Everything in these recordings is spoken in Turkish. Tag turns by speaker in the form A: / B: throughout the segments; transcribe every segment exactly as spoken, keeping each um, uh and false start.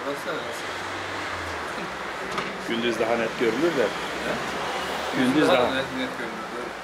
A: Baksana nasıl.
B: Gündüz daha net görülür de.
A: He?
B: Gündüz daha.
A: Net net görünür.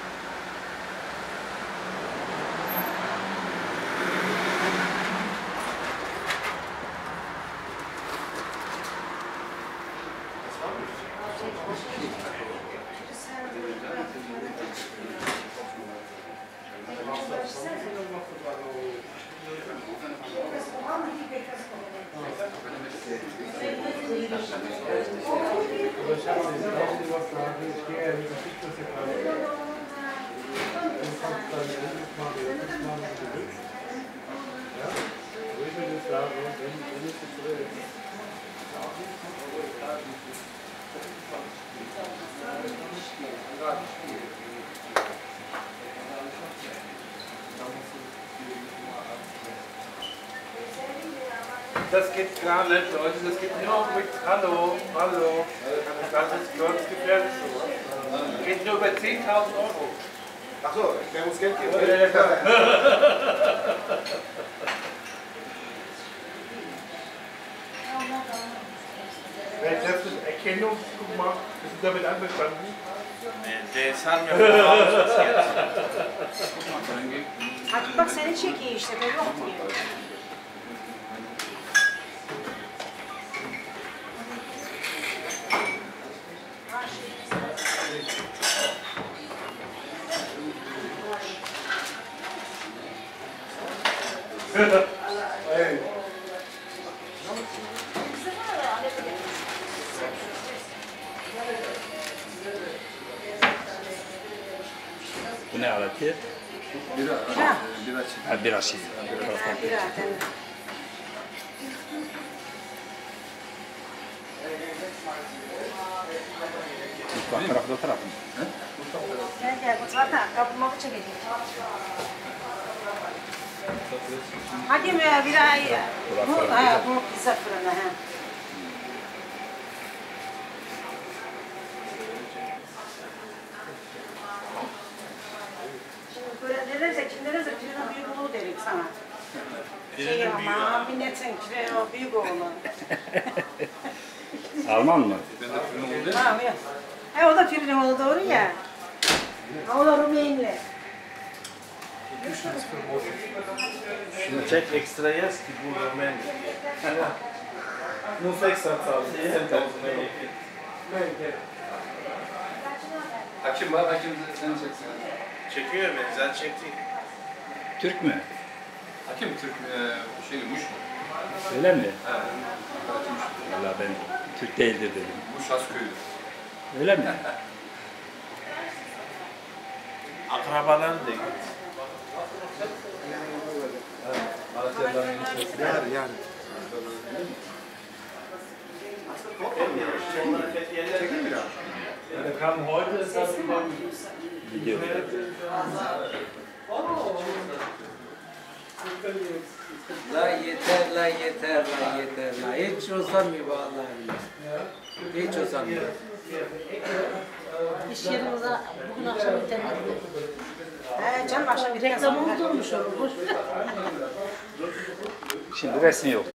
C: Das geht gar nicht, Leute, das geht nur mit Hallo, Hallo. Das ist ganz gefährlich so. Geht nur über zehntausend Euro.
D: Achso, der muss Geld geben.
C: Ja, ja, klar. Wer hat das Erkennung gemacht? Bist du damit einverstanden?
E: Das haben wir vorausgesetzt.
F: Hadi bak seni çekiyor işte, böyle yok diyor.
C: Evet.
B: Bu ne aleti?
A: Bira.
F: Bira.
A: Bira çekiyor.
B: Ha, bira şey.
F: Ha, bir zaten.
B: Mutfak tarafı da o tarafı mı?
F: Gel gel, zaten kapımı çekecek. Hadi mi birayı? Bu, ha, bu pizza fırını ha. Şimdi böyle derlerse, kim derlerse pirinin büyük oğlu derim sana. Şey ama minnetin pirinin büyük oğlu.
B: Alman mı?
A: Ben de fırın oldu ya.
F: Ha, yok. Ha, o da pirinin oğlu doğru ya. Ha, o da Rumeyinli.
E: Check extra yes, die Bulgar Menü. Nur extra zahlen. zehntausend Euro.
A: Hakim var, hakim sen çeksin.
E: Çekiyor beni, sen çektin.
B: Türk mü?
A: Hakim Türk e, şeyli Muş mu?
B: Öyle mi?
A: He. Hakim Muş.
B: Valla ben Türk değildir dedim.
A: Muş Hasköy'dü.
B: Öyle mi?
E: Akrabaları değil.
D: Yar, yar. Çekil mi ya?
E: Der kam heute, ist das
B: Gidiyor.
G: La yeter, la yeter, la yeter, la. Hiç uzamıyor vallahi. Hiç uzamıyor.
F: İş yerimize bugün akşam internette. He canım akşam reklam olmuş olur.
B: Şimdi resim yok.